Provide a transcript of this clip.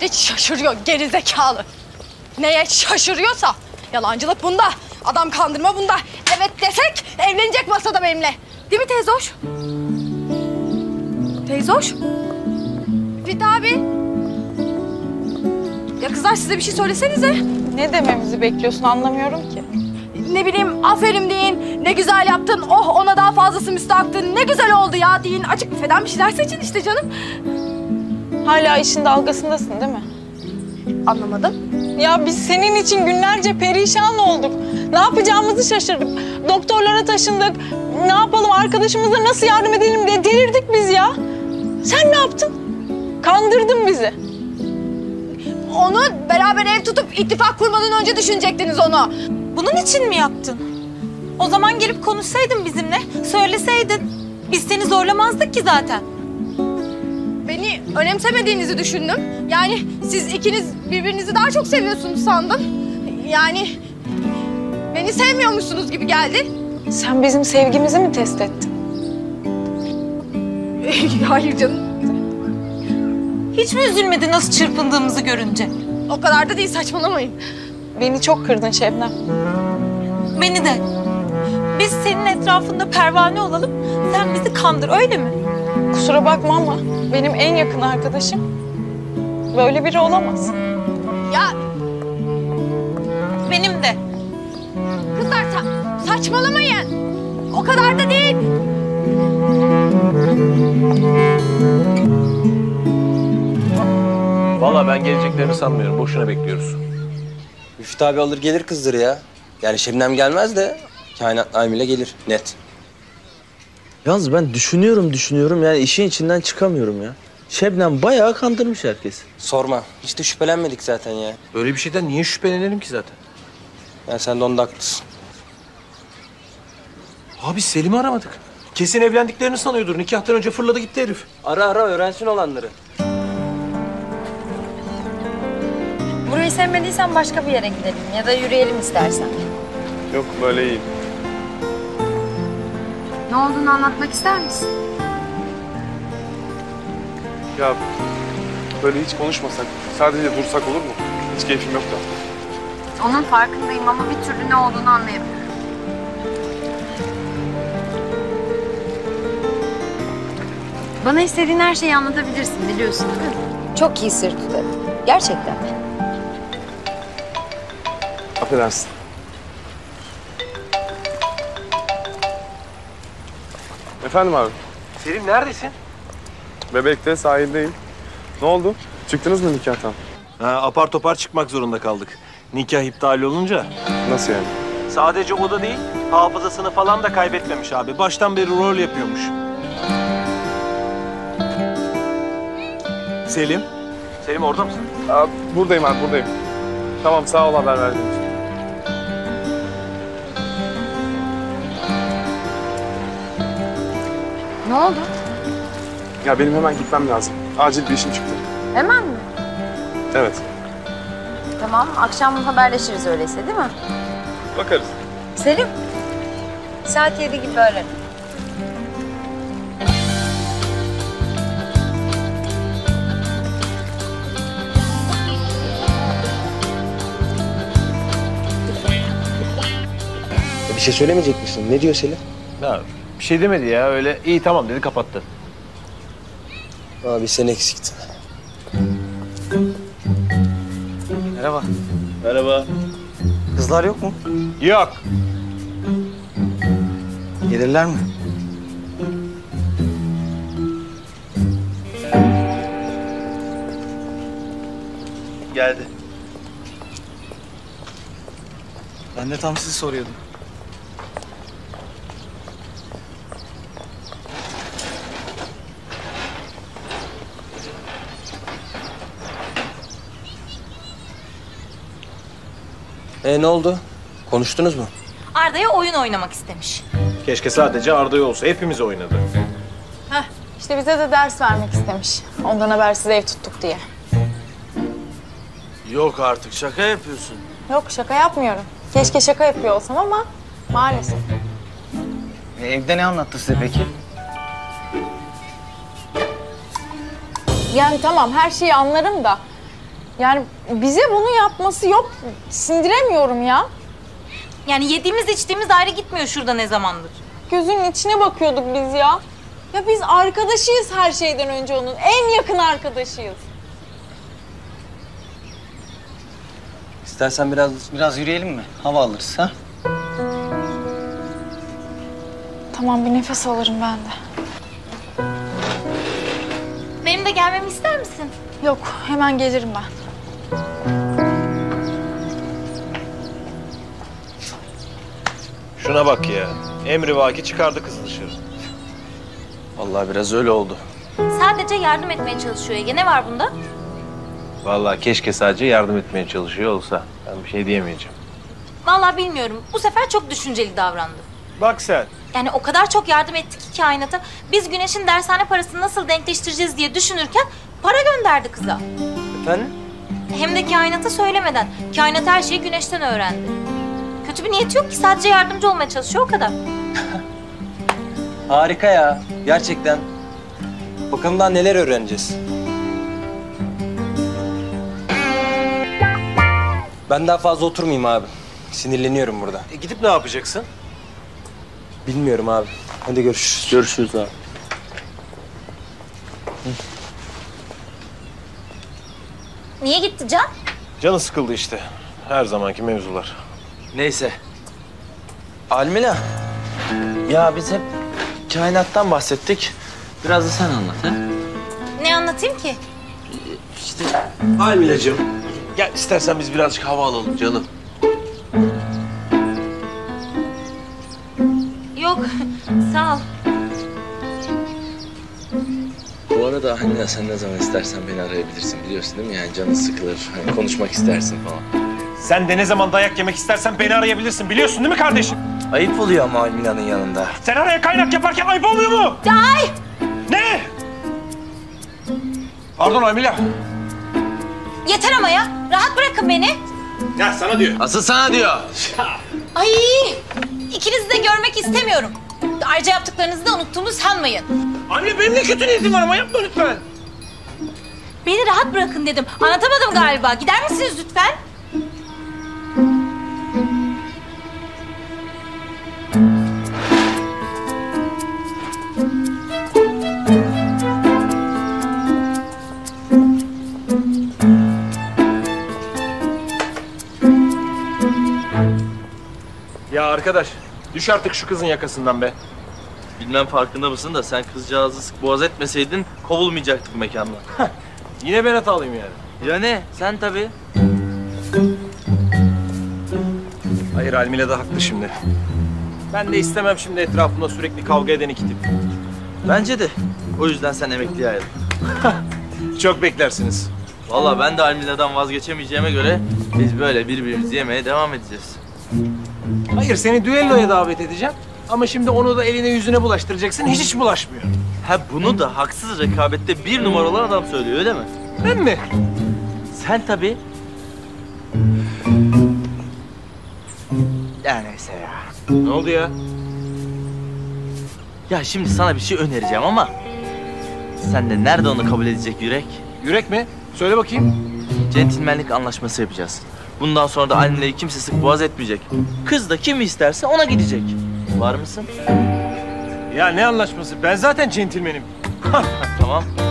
Hiç şaşırıyor gerizekalı. Neye şaşırıyorsa. Yalancılık bunda. Adam kandırma bunda. Evet desek evlenecek masada benimle. Değil mi teyzoş? Teyzoş? Fit abi. Ya kızlar size bir şey söylesenize. Ne dememizi bekliyorsun anlamıyorum ki. Ne bileyim aferin deyin. Ne güzel yaptın. Oh ona daha fazlası müstahaktın. Ne güzel oldu ya deyin. Açık büfeden bir şeyler seçin işte canım. Hala işin dalgasındasın değil mi? Anlamadım. Ya biz senin için günlerce perişan olduk. Ne yapacağımızı şaşırdık. Doktorlara taşındık. Ne yapalım, arkadaşımıza nasıl yardım edelim diye delirdik biz ya. Sen ne yaptın? Kandırdın bizi. Onu beraber ev tutup ittifak kurmadan önce düşünecektiniz onu. Bunun için mi yaptın? O zaman gelip konuşsaydın bizimle, söyleseydin. Biz seni zorlamazdık ki zaten. Beni önemsemediğinizi düşündüm. Yani siz ikiniz birbirinizi daha çok seviyorsunuz sandım. Yani beni sevmiyormuşsunuz gibi geldi. Sen bizim sevgimizi mi test ettin? Hayır canım. Hiç mi üzülmedi nasıl çırpındığımızı görünce? O kadar da değil, saçmalamayın. Beni çok kırdın Şebnem. Beni de. Biz senin etrafında pervane olalım, sen bizi kandır, öyle mi? Kusura bakma ama benim en yakın arkadaşım böyle biri olamaz. Ya Benim de. kızlar saçmalamayın. O kadar da değil. Vallahi ben geleceklerini sanmıyorum. Boşuna bekliyoruz. Müftü abi alır gelir kızdır ya. Yani Şebnem gelmez de kainat naimiyle gelir net. Yalnız ben düşünüyorum yani işin içinden çıkamıyorum ya. Şebnem bayağı kandırmış herkesi. Sorma. Hiç de şüphelenmedik zaten ya. Böyle bir şeyden niye şüphelenelim ki zaten? Yani sen de onda haklısın. Abi Selim'i aramadık. Kesin evlendiklerini sanıyordur. Nikahtan önce fırladı gitti herif. Ara öğrensin olanları. Burayı sevmediysen başka bir yere gidelim ya da yürüyelim istersen. Yok böyle iyi. Ne olduğunu anlatmak ister misin? Ya böyle hiç konuşmasak, sadece dursak olur mu? Hiç keyfim yok da. Onun farkındayım ama bir türlü ne olduğunu anlayamıyorum. Bana istediğin her şeyi anlatabilirsin, biliyorsun değil mi? Çok iyi sır tutarım. Gerçekten. Affedersin. Efendim abi, Selim neredesin? Bebek'te sahildeyim. Ne oldu? Çıktınız mı nikahtan? Ha, apar topar çıkmak zorunda kaldık. Nikah iptal olunca. Nasıl yani? Sadece o da değil, hafızasını falan da kaybetmemiş abi. Baştan beri rol yapıyormuş. Selim. Selim orada mısın? Aa, buradayım abi, buradayım. Tamam, sağ ol haber verdiğin için. Ne oldu? Ya benim hemen gitmem lazım. Acil bir işim çıktı. Hemen mi? Evet. Tamam, akşam haberleşiriz öyleyse değil mi? Bakarız. Selim, saat 7 gibi ararım. Bir şey söylemeyecek misin? Ne diyor Selim? Ya, bir şey demedi ya öyle. İyi tamam dedi kapattı. Abi sen eksiktin. Merhaba. Merhaba. Kızlar yok mu? Yok. Gelirler mi? Geldi. Ben de tam sizi soruyordum. Ne oldu? Konuştunuz mu? Arda'ya oyun oynamak istemiş. Keşke sadece Arda'ya olsa. Hepimiz oynadı. İşte bize de ders vermek istemiş. Ondan habersiz ev tuttuk diye. Yok artık şaka yapıyorsun. Yok şaka yapmıyorum. Keşke şaka yapıyor olsam ama maalesef. Evde ne anlattı size peki? Yani tamam her şeyi anlarım da Yani bize bunu yapması yok. Sindiremiyorum ya. Yani yediğimiz içtiğimiz ayrı gitmiyor şurada ne zamandır. Gözünün içine bakıyorduk biz ya. Ya biz arkadaşıyız her şeyden önce onun. En yakın arkadaşıyız. İstersen Biraz yürüyelim mi? Hava alırız ha? Tamam, bir nefes alırım ben de. Benim de gelmemi ister misin? Yok, hemen gelirim ben. Şuna bak ya. Emrivaki çıkardı kızı dışarı. Vallahi biraz öyle oldu. Sadece yardım etmeye çalışıyor Ege. Ne var bunda? Vallahi keşke sadece yardım etmeye çalışıyor olsa. Ben bir şey diyemeyeceğim. Vallahi bilmiyorum. Bu sefer çok düşünceli davrandı. Bak sen. Yani o kadar çok yardım ettik ki kainata. Biz Güneş'in dershane parasını nasıl denkleştireceğiz diye düşünürken para gönderdi kıza. Efendim? Hem de kainata söylemeden. Kainat her şeyi Güneş'ten öğrendi. Kötü bir niyeti yok ki. Sadece yardımcı olmaya çalışıyor o kadar. Harika ya. Gerçekten. Bakalım daha neler öğreneceğiz. Ben daha fazla oturmayayım abi. Sinirleniyorum burada. Gidip ne yapacaksın? Bilmiyorum abi. Hadi görüşürüz. Görüşürüz abi. Niye gitti Can? Canı sıkıldı işte. Her zamanki mevzular. Neyse. Almila. Ya biz hep kainattan bahsettik. Biraz da sen anlat ha. Ne anlatayım ki? İşte Almilacığım. Gel istersen biz birazcık hava alalım canım. Yok, sağ ol. bu arada Almila sen ne zaman istersen beni arayabilirsin biliyorsun değil mi? Yani canın sıkılır, hani konuşmak istersin falan. Sen de ne zaman dayak yemek istersen beni arayabilirsin. Biliyorsun değil mi kardeşim? Ayıp oluyor ama Almila'nın yanında. Sen araya kaynak yaparken ayıp olmuyor mu? Ay! Ne? Pardon Almila. Yeter ama ya. Rahat bırakın beni. Ya sana diyor. Asıl sana diyor. Ay! İkinizi de görmek istemiyorum. Ayrıca yaptıklarınızı da unuttuğumu sanmayın. Anne benim de kötü niyetim var ama yapma lütfen. Beni rahat bırakın dedim. Anlatamadım galiba. Gider misiniz lütfen? Ya arkadaş düş artık şu kızın yakasından be. Bilmem farkında mısın da sen kızcağızı sık boğaz etmeseydin kovulmayacaktık mekandan. Yine ben hatalıyım yani. Ya ne? Sen tabii. Hayır Almila da haklı şimdi. Ben de istemem şimdi etrafımda sürekli kavga eden iki tip. Bence de. O yüzden sen emekliye ayrıl. Çok beklersiniz. Vallahi ben de Almila'dan vazgeçemeyeceğime göre biz böyle birbirimizi yemeye devam edeceğiz. Hayır seni düelloya davet edeceğim. Ama şimdi onu da eline yüzüne bulaştıracaksın. Hiç bulaşmıyor. Ha bunu da haksız rekabette bir numara olan adam söylüyor öyle mi? Ben mi? Sen tabii. Ya neyse ya. Ne oldu ya? Ya şimdi sana bir şey önereceğim ama sen de nerede onu kabul edecek yürek? Yürek mi? Söyle bakayım. Centilmenlik anlaşması yapacağız. Bundan sonra da Almila'yı kimse sık boğaz etmeyecek. Kız da kimi isterse ona gidecek. Var mısın? Ya ne anlaşması? Ben zaten centilmenim. Tamam.